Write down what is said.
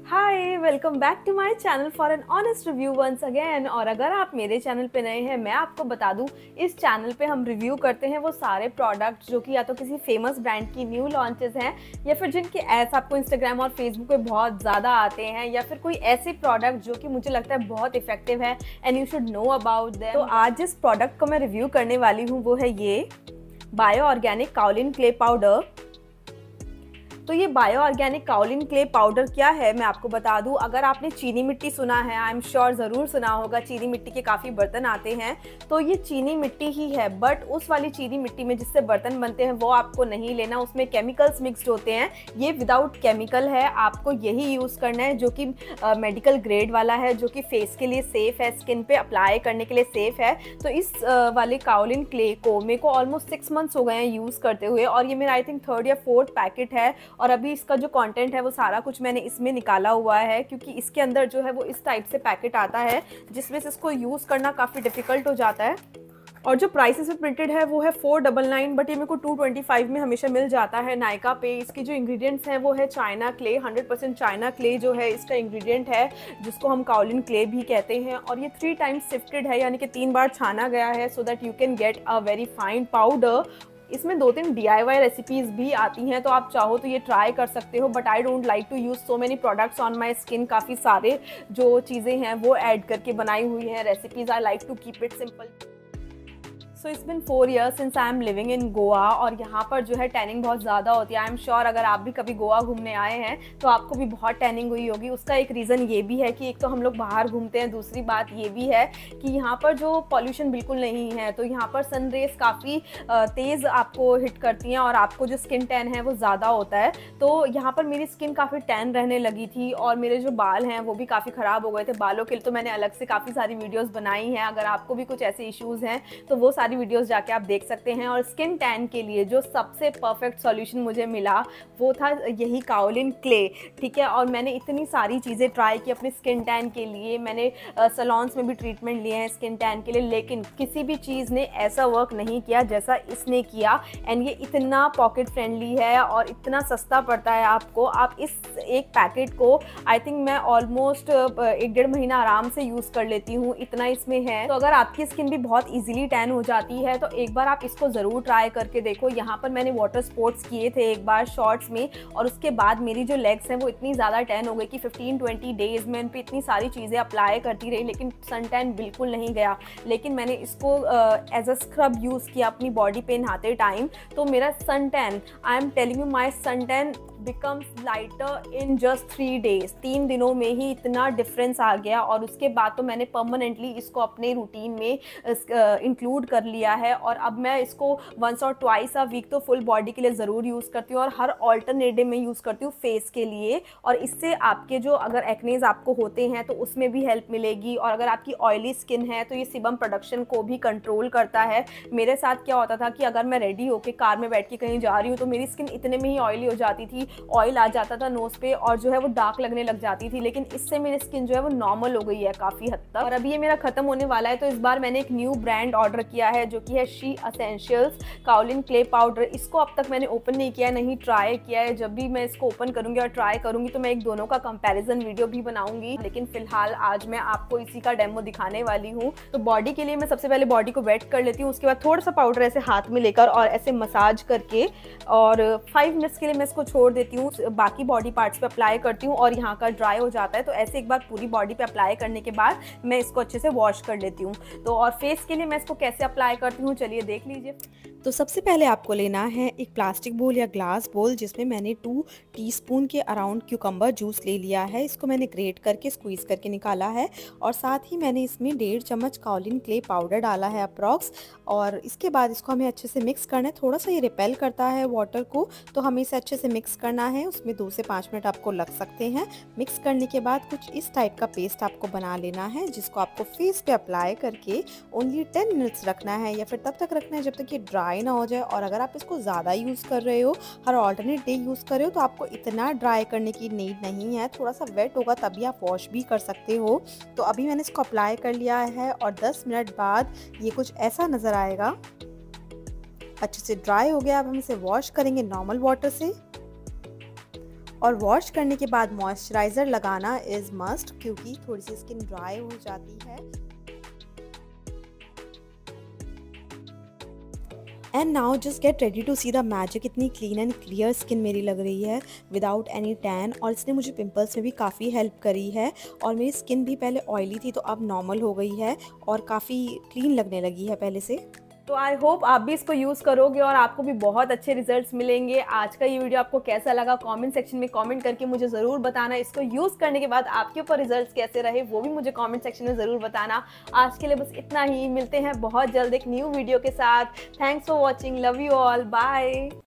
Hi, welcome back to my channel for an honest review once again. और अगर आप मेरे चैनल पे नए हैं, मैं आपको बता दूं, इस चैनल पे हम रिव्यू करते हैं वो सारे प्रोडक्ट्स जो कि या तो किसी फेमस ब्रांड की न्यू लॉन्चेस हैं, या फिर जिनके एड्स आपको इंस्टाग्राम और फेसबुक पे बहुत ज़्यादा आते हैं, या फिर कोई ऐसे प्रोडक्ट जो कि मुझे लगता है बहुत इफेक्टिव है and you should know about them. तो आज जिस प्रोडक्ट को मैं रिव्यू करने वाली हूँ वो है ये bio organic kaolin clay powder. तो ये bio organic kaolin clay powder क्या है, मैं आपको बता दूं। अगर आपने चीनी मिट्टी सुना है, आई एम श्योर ज़रूर सुना होगा, चीनी मिट्टी के काफ़ी बर्तन आते हैं, तो ये चीनी मिट्टी ही है। बट उस वाली चीनी मिट्टी में जिससे बर्तन बनते हैं वो आपको नहीं लेना, उसमें केमिकल्स मिक्सड होते हैं। ये विदाउट केमिकल है, आपको यही यूज़ करना है जो कि मेडिकल ग्रेड वाला है, जो कि फेस के लिए सेफ़ है, स्किन पे अप्लाई करने के लिए सेफ़ है। तो इस वाले काओलिन क्ले को मेरे को ऑलमोस्ट 6 मंथ्स हो गए हैं यूज़ करते हुए, और ये मेरा आई थिंक 3rd या 4th पैकेट है। और अभी इसका जो कंटेंट है वो सारा कुछ मैंने इसमें निकाला हुआ है, क्योंकि इसके अंदर जो है वो इस टाइप से पैकेट आता है जिसमें से इसको यूज़ करना काफ़ी डिफ़िकल्ट हो जाता है। और जो प्राइसेस में प्रिंटेड है वो है 499, बट ये मेरे को 225 में हमेशा मिल जाता है नायका पे। इसकी जो इंग्रेडिएंट्स हैं वो है चाइना क्ले, 100% चाइना क्ले जो है इसका इंग्रेडिएंट है, जिसको हम काओलिन क्ले भी कहते हैं। और ये 3 टाइम्स सिफ्टेड है, यानी कि 3 बार छाना गया है, so that you can get a very fine powder. इसमें 2-3 DIY रेसिपीज़ भी आती हैं, तो आप चाहो तो ये ट्राई कर सकते हो। But I don't like to use so many products on my skin. काफ़ी सारे जो चीज़ें हैं वो ऐड करके बनाई हुई हैं recipes. I like to keep it simple. So it's been 4 years since I am living in Goa, और यहाँ पर जो है टैनिंग बहुत ज़्यादा होती है। आई एम श्योर अगर आप भी कभी गोवा घूमने आए हैं तो आपको भी बहुत टैनिंग हुई होगी। उसका एक रीज़न ये भी है कि एक तो हम लोग बाहर घूमते हैं, दूसरी बात ये भी है कि यहाँ पर जो पॉल्यूशन बिल्कुल नहीं है, तो यहाँ पर सन रेज काफ़ी तेज़ आपको हिट करती हैं और आपको जो स्किन टैन है वो ज़्यादा होता है। तो यहाँ पर मेरी स्किन काफ़ी टैन रहने लगी थी, और मेरे जो बाल हैं वो भी काफ़ी ख़राब हो गए थे। बालों के लिए तो मैंने अलग से काफ़ी सारी वीडियोज़ बनाई हैं, अगर आपको भी कुछ ऐसे इश्यूज़ हैं तो वो सारी वीडियोस जाके आप देख सकते हैं। और स्किन टैन के लिए जो सबसे परफेक्ट सॉल्यूशन मुझे मिला वो था यही काओलिन क्ले, ठीक है। और मैंने इतनी सारी चीज़ें ट्राई की अपनी स्किन टैन के लिए। मैंने सैलून्स में भी ट्रीटमेंट लिए हैं स्किन टैन के लिए, लेकिन किसी भी चीज़ ने ऐसा वर्क नहीं किया जैसा इसने किया। एंड ये इतना पॉकेट फ्रेंडली है और इतना सस्ता पड़ता है आपको। आप इस एक पैकेट को आई थिंक मैं ऑलमोस्ट 1-1.5 महीना आराम से यूज़ कर लेती हूँ, इतना इसमें है। तो अगर आपकी स्किन भी बहुत ईजिली टैन हो जाती है तो एक बार आप इसको ज़रूर ट्राई करके देखो। यहाँ पर मैंने वाटर स्पोर्ट्स किए थे एक बार शॉर्ट्स में, और उसके बाद मेरी जो लेग्स हैं वो इतनी ज़्यादा टैन हो गई कि 15-20 डेज़ में इन पर इतनी सारी चीज़ें अप्लाई करती रही, लेकिन सन टैन बिल्कुल नहीं गया। लेकिन मैंने इसको एज अ स्क्रब यूज़ किया अपनी बॉडी पे नहाते टाइम, तो मेरा sun tan, I am telling you, my sun tan becomes lighter in just 3 days। 3 दिनों में ही इतना डिफरेंस आ गया। और उसके बाद तो मैंने परमानेंटली इसको अपने रूटीन में इंक्लूड कर लिया है, और अब मैं इसको वंस और ट्वाइस अ वीक तो फुल बॉडी के लिए ज़रूर यूज़ करती हूँ, और हर ऑल्टरनेटिव में यूज़ करती हूँ फेस के लिए। और इससे आपके जो अगर एक्नेज आपको होते हैं तो उसमें भी हेल्प मिलेगी, और अगर आपकी ऑयली स्किन है तो ये सीबम प्रोडक्शन को भी कंट्रोल करता है। मेरे साथ क्या होता था कि अगर मैं रेडी होकर कार में बैठ के कहीं जा रही हूँ तो मेरी स्किन इतने में ही ऑयली हो जाती थी, ऑयल आ जाता था नोज पे, और जो है वो डार्क लगने लग जाती थी। लेकिन इससे मेरी स्किन जो है वो नॉर्मल हो गई है काफ़ी हद तक। और अभी ये मेरा खत्म होने वाला है, तो इस बार मैंने एक न्यू ब्रांड ऑर्डर किया है जो कि है she essentials kaolin clay powder. इसको अब तक मैंने ओपन नहीं किया है, नहीं ट्राई किया है। जब भी मैं इसको ओपन करूंगी और ट्राई करूंगी तो मैं एक दोनों का कंपैरिजन वीडियो भी बनाऊंगी, लेकिन फिलहाल आज मैं आपको इसी का डेमो दिखाने वाली हूँ। तो बॉडी के लिए मैं सबसे पहले बॉडी को वेट कर लेती हूँ, उसके बाद थोड़ा सा पाउडर ऐसे हाथ में लेकर और ऐसे मसाज करके, और 5 मिनट्स के लिए मैं इसको छोड़ देती हूँ। बाकी बॉडी पार्ट्स पे अप्लाई करती हूँ, और यहाँ का ड्राई हो जाता है। तो ऐसे एक बार पूरी बॉडी पे अप्लाई करने के बाद मैं इसको अच्छे से वॉश कर लेती हूँ। तो और फेस के लिए मैं इसको कैसे अप्लाई करती हूँ चलिए देख लीजिए। तो सबसे पहले आपको लेना है एक प्लास्टिक बोल या ग्लास बोल, जिसमें मैंने 2 टीस्पून के अराउंड क्यूकम्बर जूस ले लिया है। इसको मैंने ग्रेट करके स्क्वीज़ करके निकाला है, और साथ ही मैंने इसमें 1.5 चम्मच काओलिन क्ले पाउडर डाला है अप्रॉक्स। और इसके बाद इसको हमें अच्छे से मिक्स करना है। थोड़ा सा ये रिपेल करता है वाटर को, तो हमें इसे अच्छे से मिक्स करना है। उसमें 2 से 5 मिनट आपको लग सकते हैं। मिक्स करने के बाद कुछ इस टाइप का पेस्ट आपको बना लेना है, जिसको आपको फेस पे अप्लाई करके ओनली 10 मिनट्स रखना है, या फिर तब तक रखना है जब तक ये ड्राई ना हो जाए। और अगर आप इसको ज़्यादा यूज़ कर रहे हो, हर ऑल्टरनेट डे यूज़ कर रहे हो, तो आपको इतना ड्राई करने की नीड नहीं है। थोड़ा सा वेट होगा तभी आप वॉश भी कर सकते हो। तो अभी मैंने इसको अप्लाई कर लिया है, और 10 मिनट बाद ये कुछ ऐसा नज़र आएगा। अच्छे से ड्राई हो गया। अब हम इसे वॉश करेंगे नॉर्मल वाटर से। और वॉश करने के बाद मॉइस्चराइज़र लगाना इज़ मस्ट, क्योंकि थोड़ी सी स्किन ड्राई हो जाती है। And now just get ready to see the magic. इतनी क्लीन एंड क्लियर स्किन मेरी लग रही है विदाउट एनी टैन, और इसने मुझे पिंपल्स में भी काफ़ी हेल्प करी है। और मेरी स्किन भी पहले ऑयली थी तो अब नॉर्मल हो गई है और काफ़ी क्लीन लगने लगी है पहले से। तो आई होप आप भी इसको यूज़ करोगे और आपको भी बहुत अच्छे रिजल्ट्स मिलेंगे। आज का ये वीडियो आपको कैसा लगा कमेंट सेक्शन में कमेंट करके मुझे ज़रूर बताना। इसको यूज़ करने के बाद आपके ऊपर रिजल्ट्स कैसे रहे वो भी मुझे कमेंट सेक्शन में ज़रूर बताना। आज के लिए बस इतना ही, मिलते हैं बहुत जल्द एक न्यू वीडियो के साथ। Thanks for watching, love you all, bye.